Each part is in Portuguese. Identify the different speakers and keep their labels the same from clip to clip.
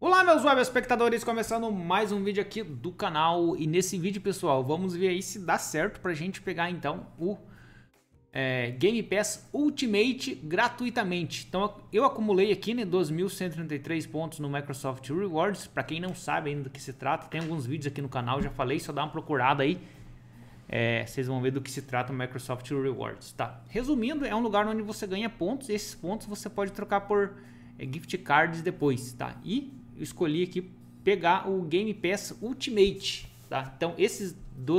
Speaker 1: Olá meus web espectadores, começando mais um vídeo aqui do canal. E nesse vídeo, pessoal, vamos ver aí se dá certo pra gente pegar então o Game Pass Ultimate gratuitamente. Então eu acumulei aqui, né, 2.133 pontos no Microsoft Rewards. Pra quem não sabe ainda do que se trata, tem alguns vídeos aqui no canal, já falei, só dá uma procurada aí. Vocês vão ver do que se trata o Microsoft Rewards, tá? Resumindo, é um lugar onde você ganha pontos e esses pontos você pode trocar por gift cards depois, tá? E eu escolhi aqui pegar o Game Pass Ultimate, tá? Então esses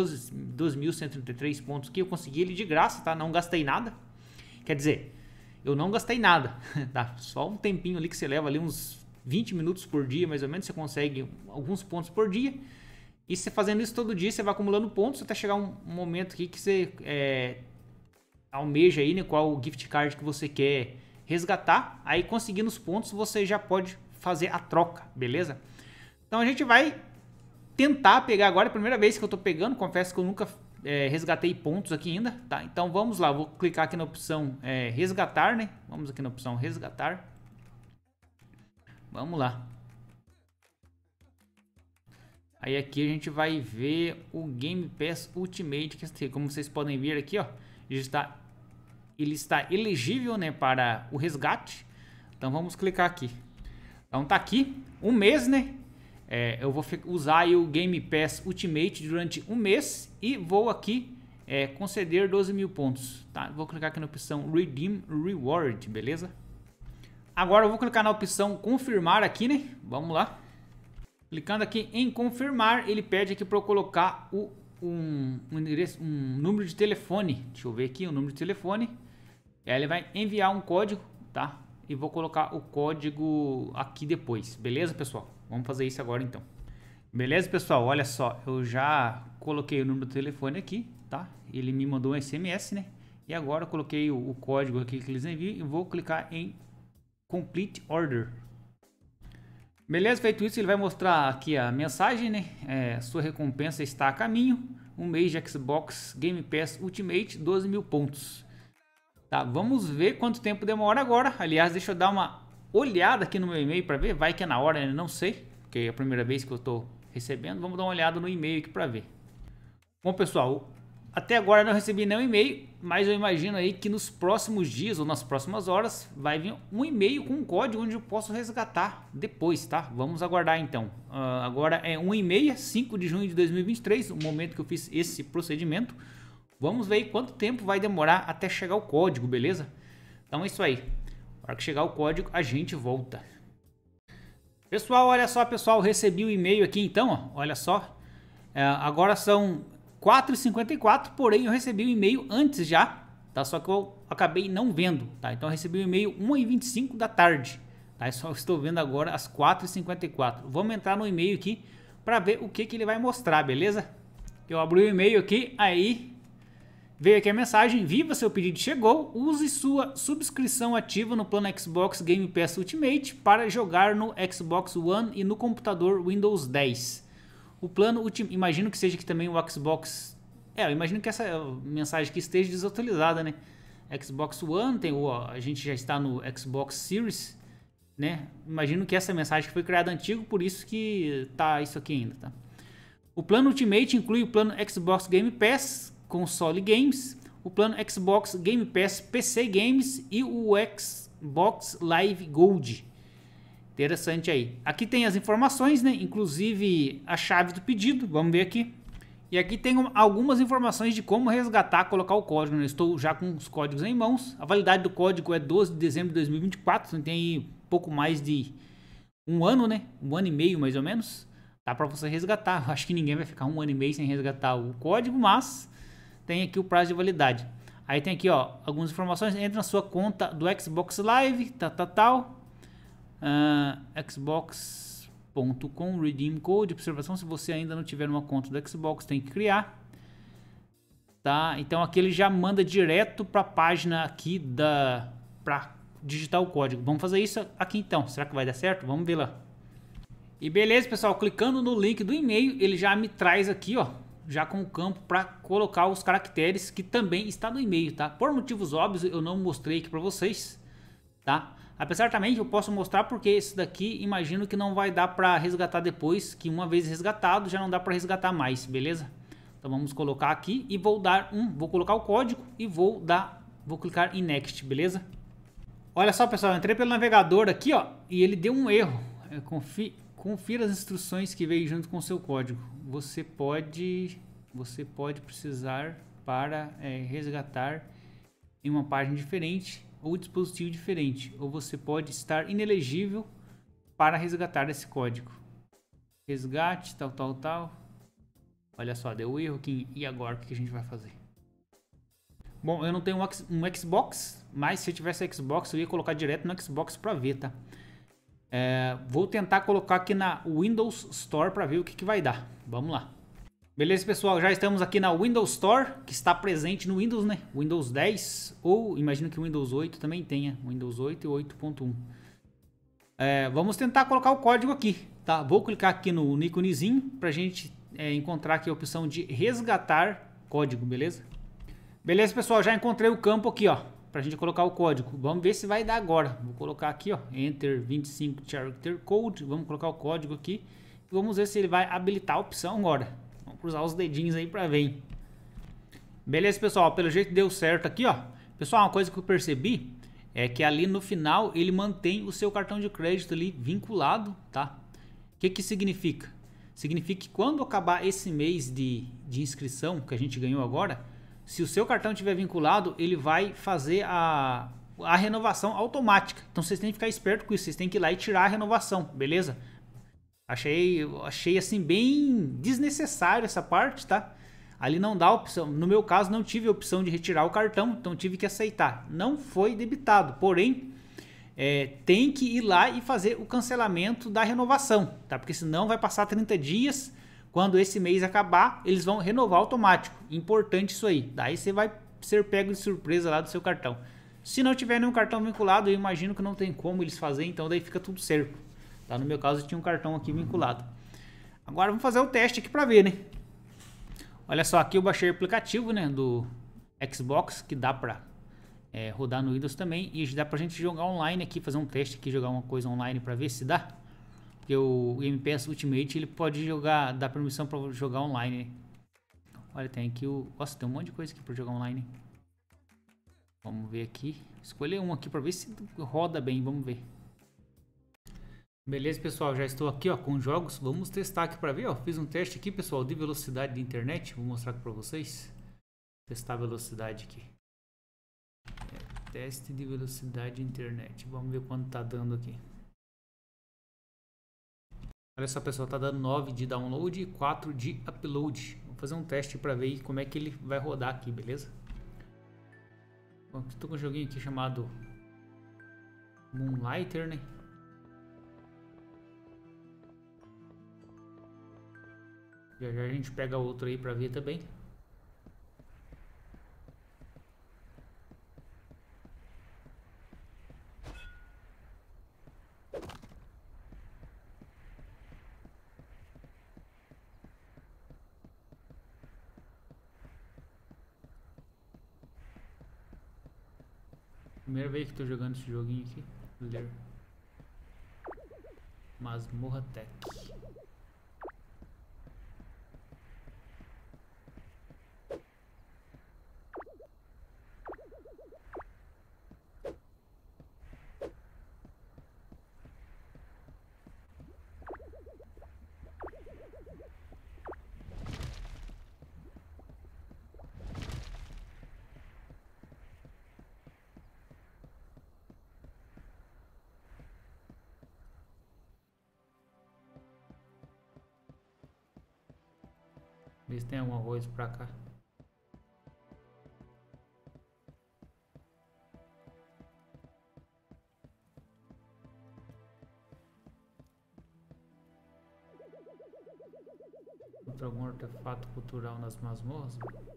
Speaker 1: 2.133 pontos que eu consegui ele de graça, tá? Não gastei nada. Quer dizer, eu não gastei nada, tá? Só um tempinho ali que você leva ali uns 20 minutos por dia, mais ou menos, você consegue alguns pontos por dia. E você fazendo isso todo dia, você vai acumulando pontos até chegar um momento aqui que você almeja aí, né, qual o gift card que você quer resgatar. Aí conseguindo os pontos, você já pode fazer a troca, beleza? Então a gente vai tentar pegar agora, é a primeira vez que eu tô pegando, confesso que eu nunca resgatei pontos aqui ainda, tá? Então vamos lá, vou clicar aqui na opção resgatar, né? Vamos aqui na opção resgatar. Vamos lá. Aí aqui a gente vai ver o Game Pass Ultimate, que como vocês podem ver aqui, ó, ele está elegível, né, para o resgate. Então vamos clicar aqui. Então tá aqui, um mês, né? Eu vou usar aí o Game Pass Ultimate durante um mês e vou aqui conceder 12 mil pontos, tá? Vou clicar aqui na opção Redeem Reward, beleza? Agora eu vou clicar na opção confirmar aqui, né? Vamos lá. Clicando aqui em confirmar, ele pede aqui para eu colocar um número de telefone. Deixa eu ver aqui o número de telefone. E aí ele vai enviar um código, tá? E vou colocar o código aqui depois. Beleza, pessoal? Vamos fazer isso agora então. Beleza, pessoal? Olha só, eu já coloquei o número do telefone aqui, tá? Ele me mandou um SMS, né? E agora eu coloquei o código aqui que eles enviam e vou clicar em Complete Order. Beleza, feito isso, ele vai mostrar aqui a mensagem, né? Sua recompensa está a caminho. Um mês de Xbox Game Pass Ultimate, 12 mil pontos. Tá, vamos ver quanto tempo demora agora. Aliás, deixa eu dar uma olhada aqui no meu e-mail para ver. Vai que é na hora, né? Não sei, porque é a primeira vez que eu estou recebendo. Vamos dar uma olhada no e-mail aqui para ver. Bom, pessoal, até agora não recebi nenhum e-mail, mas eu imagino aí que nos próximos dias ou nas próximas horas vai vir um e-mail com um código onde eu posso resgatar depois, tá? Vamos aguardar então. Agora é 1h30, 5 de junho de 2023, o momento que eu fiz esse procedimento. Vamos ver aí quanto tempo vai demorar até chegar o código, beleza? Então é isso aí. Na hora que chegar o código, a gente volta. Pessoal, olha só, pessoal, recebi o e-mail aqui então, ó, olha só. Agora são 4h54, porém eu recebi o e-mail antes já, tá? Só que eu acabei não vendo, tá? Então eu recebi o e-mail 1h25 da tarde, tá? Eu só estou vendo agora às 4h54. Vamos entrar no e-mail aqui para ver o que ele vai mostrar, beleza? Eu abri o e-mail aqui, aí veio aqui a mensagem: viva, seu pedido chegou, use sua subscrição ativa no plano Xbox Game Pass Ultimate para jogar no Xbox One e no computador Windows 10. O plano, imagino que seja aqui também o Xbox... eu imagino que essa mensagem aqui esteja desatualizada, né? Xbox One, a gente já está no Xbox Series, né? Imagino que essa mensagem foi criada antigo, por isso que tá isso aqui ainda, tá? O plano Ultimate inclui o plano Xbox Game Pass Console Games, o plano Xbox Game Pass PC Games e o Xbox Live Gold. Interessante aí. Aqui tem as informações, né? Inclusive a chave do pedido. Vamos ver aqui. E aqui tem algumas informações de como resgatar, colocar o código, né? Estou já com os códigos em mãos. A validade do código é 12 de dezembro de 2024. Então tem aí pouco mais de um ano, né? Um ano e meio mais ou menos. Dá para você resgatar. Acho que ninguém vai ficar um ano e meio sem resgatar o código, mas tem aqui o prazo de validade. Aí tem aqui, ó, algumas informações. Entra na sua conta do Xbox Live, tal. Xbox.com Redeem Code. Observação: se você ainda não tiver uma conta do Xbox, tem que criar, tá? Então aqui ele já manda direto para a página aqui para digitar o código. Vamos fazer isso aqui então. Será que vai dar certo? Vamos ver lá. E beleza, pessoal, clicando no link do e-mail, ele já me traz aqui, ó, já com o campo para colocar os caracteres que também está no e-mail, tá? Por motivos óbvios eu não mostrei aqui para vocês, tá? Apesar também que eu posso mostrar porque esse daqui imagino que não vai dar para resgatar depois, que uma vez resgatado já não dá para resgatar mais, beleza? Então vamos colocar aqui e vou colocar o código e vou clicar em Next, beleza? Olha só, pessoal, eu entrei pelo navegador aqui, ó, e ele deu um erro. Confira as instruções que veio junto com o seu código. Você pode precisar para resgatar em uma página diferente ou dispositivo diferente, ou você pode estar inelegível para resgatar esse código. Resgate, tal. Olha só, deu erro aqui. E agora, o que a gente vai fazer? Bom, eu não tenho um Xbox, mas se eu tivesse Xbox, eu ia colocar direto no Xbox para ver, tá? Vou tentar colocar aqui na Windows Store para ver o que vai dar. Vamos lá. Beleza, pessoal, já estamos aqui na Windows Store, que está presente no Windows, né? Windows 10, ou imagino que o Windows 8 também tenha. Windows 8 e 8.1. Vamos tentar colocar o código aqui, tá? Vou clicar aqui no íconezinho para a gente encontrar aqui a opção de resgatar código, beleza? Beleza, pessoal, já encontrei o campo aqui, ó, para a gente colocar o código. Vamos ver se vai dar agora. Vou colocar aqui, ó, Enter 25 Character Code. Vamos colocar o código aqui. Vamos ver se ele vai habilitar a opção agora. Vamos cruzar os dedinhos aí para ver. Beleza, pessoal, pelo jeito deu certo aqui, ó. Pessoal, uma coisa que eu percebi é que ali no final ele mantém o seu cartão de crédito ali vinculado, tá? O que significa? Significa que quando acabar esse mês de inscrição que a gente ganhou agora, se o seu cartão estiver vinculado, ele vai fazer a renovação automática. Então vocês têm que ficar esperto com isso, vocês têm que ir lá e tirar a renovação, beleza? Achei assim bem desnecessário essa parte, tá? Ali não dá opção, no meu caso não tive a opção de retirar o cartão, então tive que aceitar. Não foi debitado, porém tem que ir lá e fazer o cancelamento da renovação, tá? Porque senão vai passar 30 dias, quando esse mês acabar, eles vão renovar automático. Importante isso aí, daí você vai ser pego de surpresa lá do seu cartão. Se não tiver nenhum cartão vinculado, eu imagino que não tem como eles fazerem, então daí fica tudo certo. Tá? No meu caso eu tinha um cartão aqui vinculado. Agora vamos fazer o teste aqui para ver, né? Olha só, aqui eu baixei o aplicativo, né, do Xbox, que dá para rodar no Windows também. E dá pra gente jogar online aqui, fazer um teste aqui, jogar uma coisa online para ver se dá. Porque o Game Pass Ultimate, ele pode jogar, dá permissão para jogar online, né? Olha, tem aqui Nossa, tem um monte de coisa aqui para jogar online. Vamos ver aqui. Escolher um aqui para ver se roda bem, vamos ver. Beleza, pessoal, já estou aqui, ó, com jogos. Vamos testar aqui para ver, ó. Fiz um teste aqui, pessoal, de velocidade de internet. Vou mostrar aqui para vocês. Testar a velocidade aqui. Teste de velocidade de internet. Vamos ver quanto tá dando aqui. Olha só, pessoal, tá dando 9 de download e 4 de upload. Vou fazer um teste para ver como é que ele vai rodar aqui, beleza? Bom, estou com um joguinho aqui chamado Moonlighter, né? Já a gente pega outro aí para ver também. Primeira vez que tô jogando esse joguinho aqui. Ler. Masmorra Tech. Vê se tem alguma coisa pra cá. Encontra algum artefato cultural nas masmorras?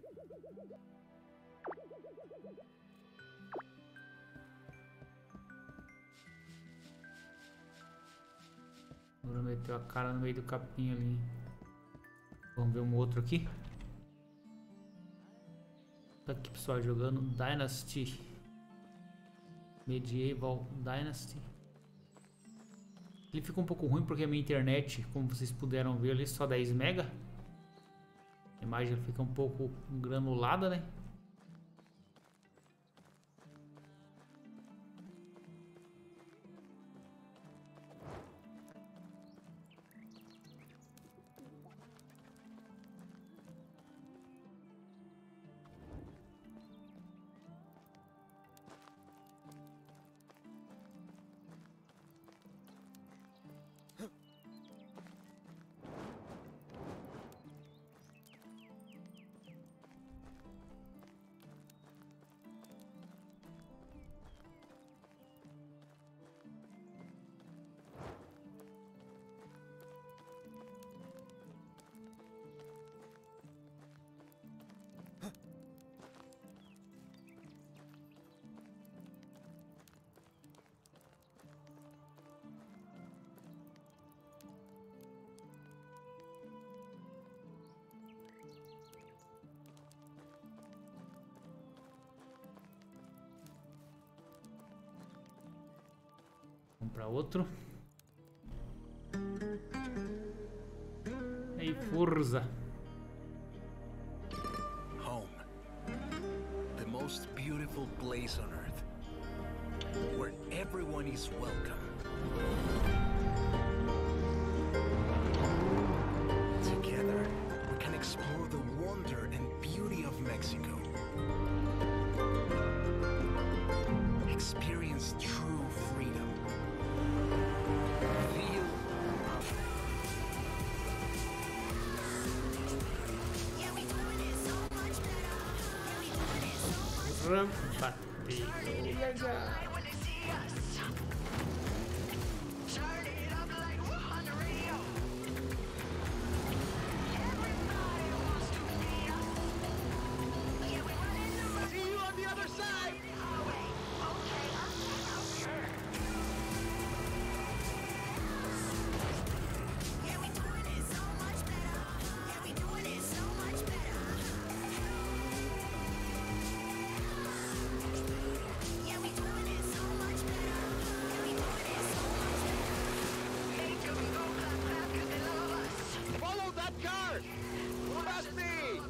Speaker 1: Agora meteu a cara no meio do capim ali. Vamos ver um outro aqui. Tá aqui, pessoal, jogando Dynasty. Medieval Dynasty. Ele ficou um pouco ruim porque a minha internet, como vocês puderam ver ali, só 10 MB. A imagem fica um pouco granulada, né? Vamos para outro. Aí, força.
Speaker 2: Home. The most beautiful place on earth. Where everyone is welcome. Together, we can explore the wonder and beauty of Mexico. Experience true freedom. Feel See you on the other side! Follow that car! Past me!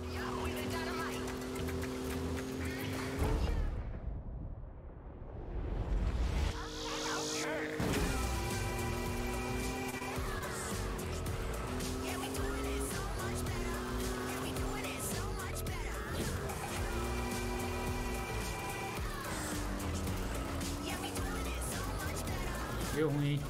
Speaker 1: Deu ruim, hein?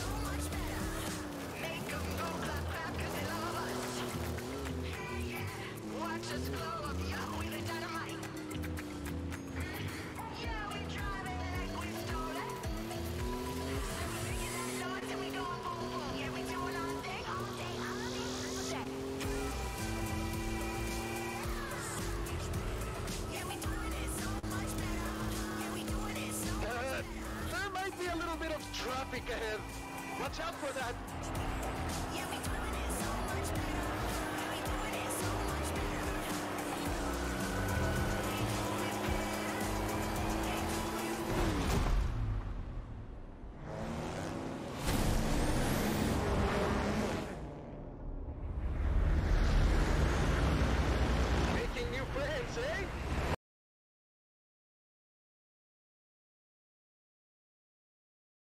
Speaker 2: There might be a little bit of traffic ahead. Watch out for that.